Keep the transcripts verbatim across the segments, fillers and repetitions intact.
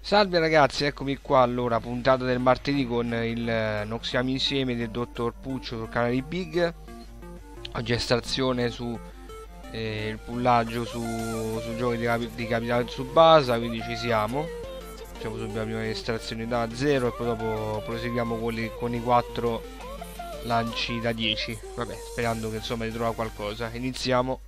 Salve ragazzi, eccomi qua. Allora, puntata del martedì con il eh, Noxiamo insieme del dottor Puccio sul canale di Big. Oggi estrazione su eh, il pullaggio su, su giochi di, capi, di Capital Tsubasa, quindi ci siamo. Facciamo subito la prima estrazione da zero e poi dopo proseguiamo con, le, con i quattro lanci da dieci. Vabbè, sperando che insomma di trovare qualcosa. Iniziamo.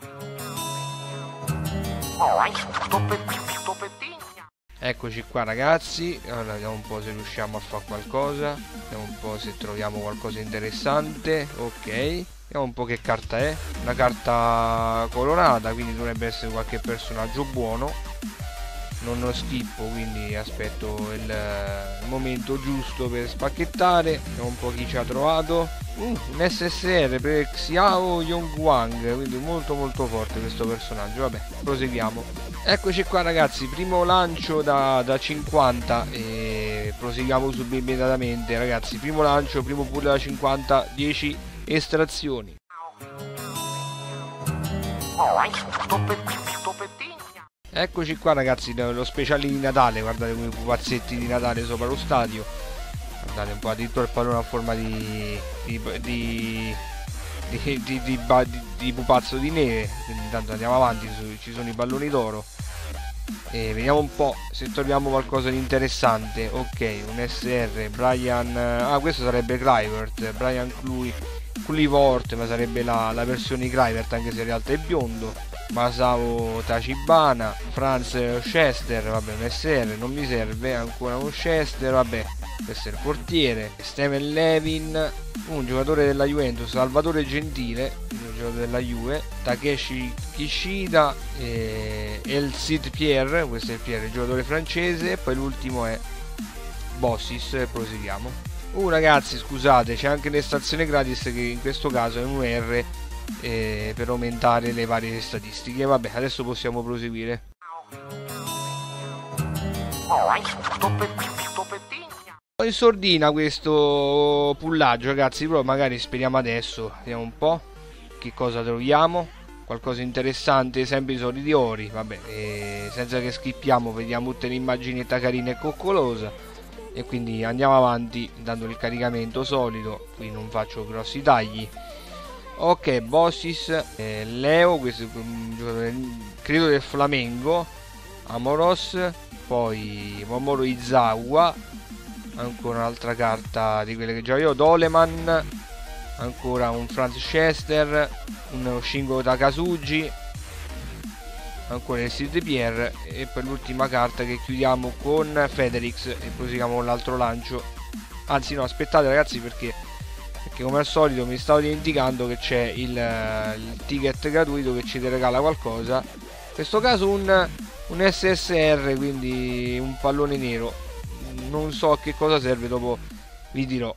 Eccoci qua ragazzi, allora vediamo un po' se riusciamo a fare qualcosa, vediamo un po' se troviamo qualcosa di interessante. Ok, vediamo un po' che carta è, una carta colorata, quindi dovrebbe essere qualche personaggio buono. Non lo schippo, quindi aspetto il, il momento giusto per spacchettare. Vediamo un po' chi ci ha trovato. Uh, un S S R per Xiao Yongguang, quindi molto molto forte questo personaggio. Vabbè, proseguiamo. Eccoci qua ragazzi, primo lancio da, da cinquanta e proseguiamo subito immediatamente ragazzi. Primo lancio, primo pull da cinquanta, dieci estrazioni. Eccoci qua ragazzi, lo speciale di Natale, guardate come pupazzetti di Natale sopra lo stadio. Guardate un po', addirittura il pallone a forma di di, di, di, di, di, di, di pupazzo di neve. Quindi intanto andiamo avanti, ci sono i palloni d'oro e vediamo un po' se troviamo qualcosa di interessante. Ok, un S R, Brian, ah questo sarebbe Kluivert, Brian Kluivert, ma sarebbe la, la versione di Kluivert anche se in realtà è biondo. Masao Tachibana, Franz Chester, vabbè un S R, non mi serve, ancora un Chester, vabbè, questo è il portiere. Steven Levin, un giocatore della Juventus, Salvatore Gentile, un giocatore della Juve, Takeshi Kishida, e El Cid Pierre, questo è il Pierre, il giocatore francese, e poi l'ultimo è Bossis, e proseguiamo. Uh ragazzi scusate, c'è anche l'estrazione gratis che in questo caso è un R, eh, per aumentare le varie statistiche. Vabbè, adesso possiamo proseguire. In sordina questo pullaggio ragazzi, però magari speriamo adesso, vediamo un po' che cosa troviamo, qualcosa interessante, sempre i soliti ori, vabbè, eh, senza che schippiamo, vediamo tutte le immaginetta carina e coccolosa e quindi andiamo avanti dando il caricamento solito, qui non faccio grossi tagli. Ok, Bossis, eh, Leo, questo è un giocatore credo del Flamengo, Amoros, poi Momoro Izawa, ancora un'altra carta di quelle che già io, Doleman, ancora un Franz Chester, uno Shingo Takasugi, ancora il Sid Pierre e poi l'ultima carta che chiudiamo con Federix e proseguiamo con l'altro lancio. Anzi no, aspettate ragazzi perché perché come al solito mi stavo dimenticando che c'è il, il ticket gratuito che ci regala qualcosa, in questo caso un, un S S R, quindi un pallone nero, non so a che cosa serve, dopo vi dirò.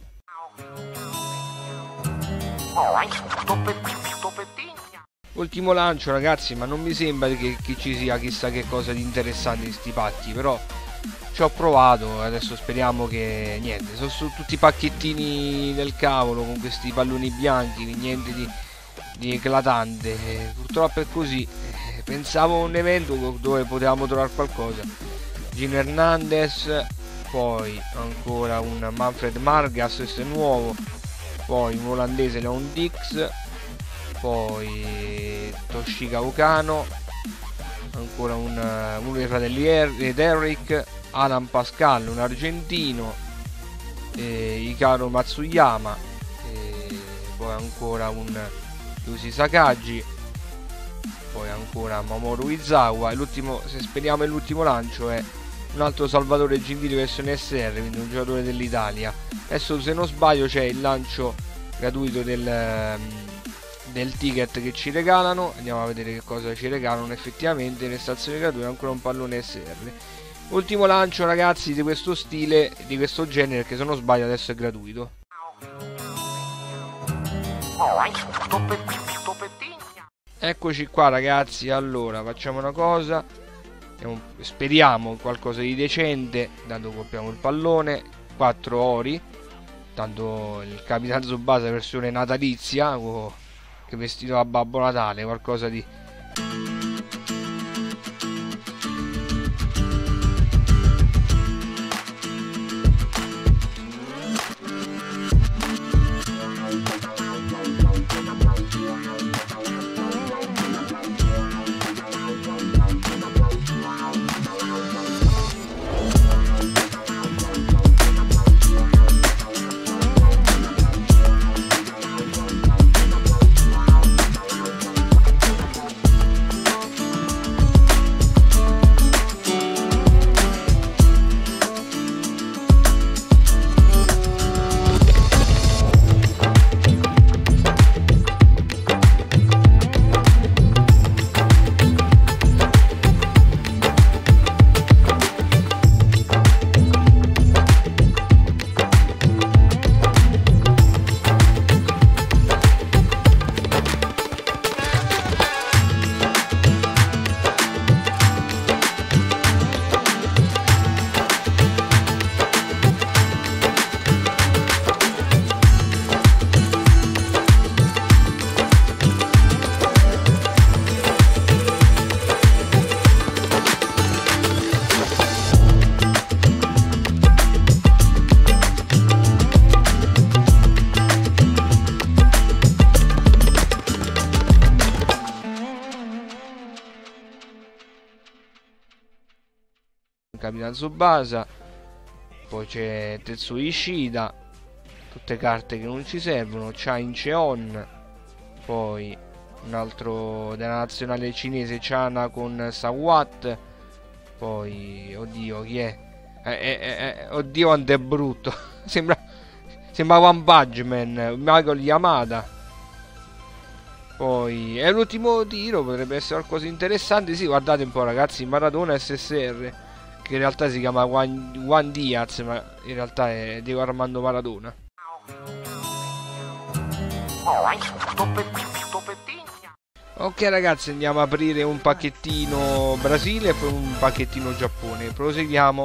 Ultimo lancio ragazzi, ma non mi sembra che, che ci sia chissà che cosa di interessante in sti pacchi, però ci ho provato, adesso speriamo che niente, sono su tutti i pacchettini del cavolo con questi palloni bianchi, niente di, di eclatante, eh, purtroppo è così. Eh, pensavo a un evento dove potevamo trovare qualcosa. Gino Hernandez, poi ancora un Manfred Margas, questo è nuovo, poi un olandese Leon Dix, poi Toshika Okano, ancora un, uno dei fratelli ed Eric, Alan Pascal, un argentino, eh, Hikaru Matsuyama, eh, poi ancora un Yusi Sakagi, poi ancora Mamoru Izawa e l'ultimo, se speriamo è l'ultimo lancio, è un altro Salvatore Gentile versione S R, quindi un giocatore dell'Italia. Adesso se non sbaglio c'è il lancio gratuito del, del ticket che ci regalano, andiamo a vedere che cosa ci regalano effettivamente. Le stazioni gratuite, ancora un pallone S R. Ultimo lancio ragazzi di questo stile, di questo genere, che se non sbaglio adesso è gratuito. Eccoci qua ragazzi, allora facciamo una cosa, speriamo qualcosa di decente, tanto colpiamo il pallone, quattro ori, tanto il Capitan Tsubasa versione natalizia, oh, che vestito da Babbo Natale, qualcosa di Capitan Tsubasa, poi c'è Tetsuya Ishida, tutte carte che non ci servono, Chain Cheon, poi un altro della nazionale cinese Chana con Sawat, poi oddio chi è? Eh, eh, eh, oddio quanto è brutto sembra sembra One Punch Man, Michael Yamada. Poi è l'ultimo tiro, potrebbe essere qualcosa di interessante. Sì, guardate un po' ragazzi, Maradona S S R, che in realtà si chiama Juan, Juan Diaz, ma in realtà è Diego Armando Maradona. Ok ragazzi, andiamo a aprire un pacchettino Brasile e poi un pacchettino Giappone. Proseguiamo.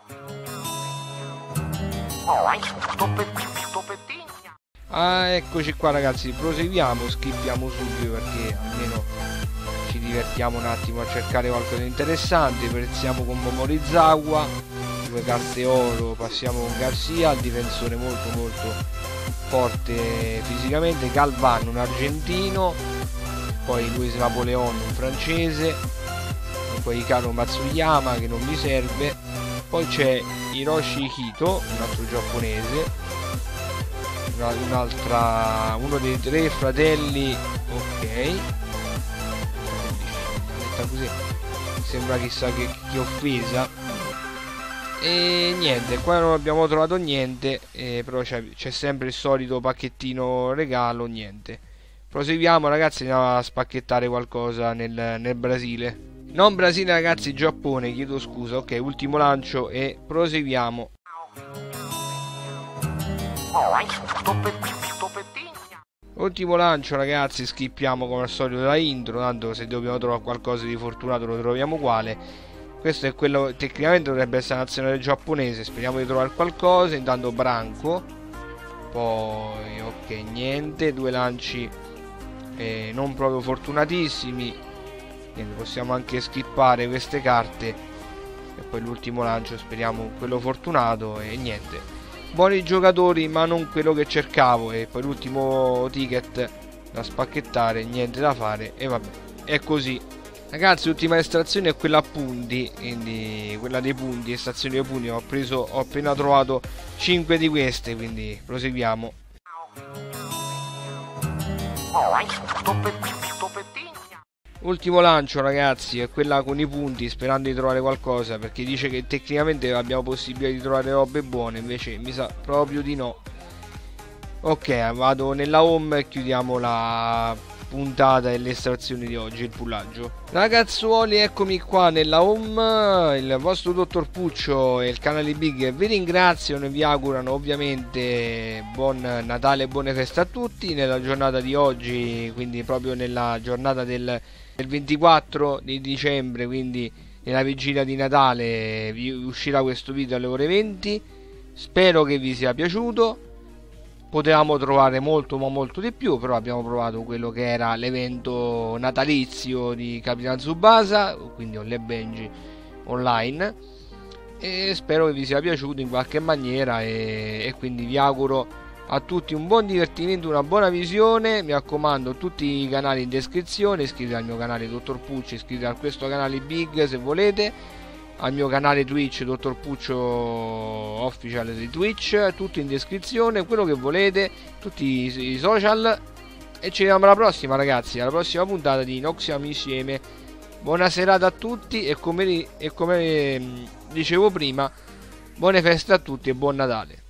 Ah, eccoci qua ragazzi, proseguiamo, skippiamo subito perché almeno ci divertiamo un attimo a cercare qualcosa di interessante. Iniziamo con Momorizawa, due carte oro, passiamo con Garcia, il difensore molto molto forte fisicamente, Galvan, un argentino, poi Luis Napoleon, un francese, poi Hikaru Matsuyama che non mi serve, poi c'è Hiroshi Hito, un altro giapponese, un'altra, uno dei tre fratelli, ok, così sembra chissà che, che offesa. E niente, qua non abbiamo trovato niente, eh, però c'è sempre il solito pacchettino regalo, niente. Proseguiamo ragazzi, andiamo a spacchettare qualcosa nel, nel Brasile. Non Brasile ragazzi, Giappone, chiedo scusa. Ok, ultimo lancio e proseguiamo. Ultimo lancio ragazzi, skippiamo come al solito la intro, tanto se dobbiamo trovare qualcosa di fortunato lo troviamo uguale. Questo è quello, tecnicamente dovrebbe essere la nazionale giapponese, speriamo di trovare qualcosa. Intanto Branco, poi ok, niente, due lanci eh, non proprio fortunatissimi, niente, possiamo anche skippare queste carte e poi l'ultimo lancio speriamo quello fortunato e niente. Buoni giocatori ma non quello che cercavo, e poi l'ultimo ticket da spacchettare, niente da fare e vabbè, è così. Ragazzi, l'ultima estrazione è quella a punti, quindi quella dei punti, estrazione dei punti, ho preso, ho appena trovato cinque di queste, quindi proseguiamo. Ultimo lancio ragazzi, è quella con i punti, sperando di trovare qualcosa, perché dice che tecnicamente abbiamo possibilità di trovare robe buone, invece mi sa proprio di no. Ok, vado nella home e chiudiamo la puntata delle estrazioni di oggi, il pullaggio. Ragazzuoli, eccomi qua nella home, il vostro dottor Puccio e il canale Big vi ringraziano e vi augurano ovviamente buon Natale e buone feste a tutti nella giornata di oggi, quindi proprio nella giornata del, del ventiquattro di dicembre, quindi nella vigilia di Natale vi uscirà questo video alle ore venti. Spero che vi sia piaciuto. Potevamo trovare molto ma molto di più, però abbiamo provato quello che era l'evento natalizio di Capitan Tsubasa, quindi Olle Benji online, e spero che vi sia piaciuto in qualche maniera e, e quindi vi auguro a tutti un buon divertimento, una buona visione. Mi raccomando, tutti i canali in descrizione, iscrivetevi al mio canale dottor Puccio, iscrivetevi a questo canale Big se volete, al mio canale Twitch dottor Puccio Official di Twitch, tutto in descrizione, quello che volete, tutti i, i social, e ci vediamo alla prossima ragazzi, alla prossima puntata di Noxiamo Insieme. Buona serata a tutti e come, e come dicevo prima, buone feste a tutti e buon Natale.